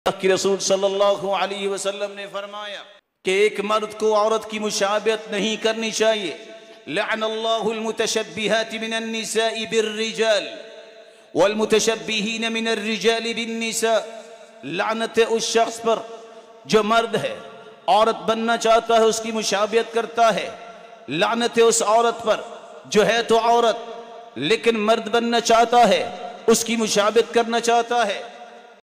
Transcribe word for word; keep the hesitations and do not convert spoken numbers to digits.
कि रसूल सल्लल्लाहु अलैहि वसल्लम ने फरमाया कि एक मर्द को औरत की मुशाबहत नहीं करनी चाहिए। लअनल्लाहुल मुतशब्बिहाति मिनन निसाइ बिर्रिजाल वल मुतशब्बिहीन मिनर रिजालि बिन्निसा। लानत है उस शख्स पर जो मर्द है, औरत बनना चाहता है, उसकी मुशाबहत करता है। लानत है उस औरत पर जो है तो औरत लेकिन मर्द बनना चाहता है, उसकी मुशाबहत करना चाहता है।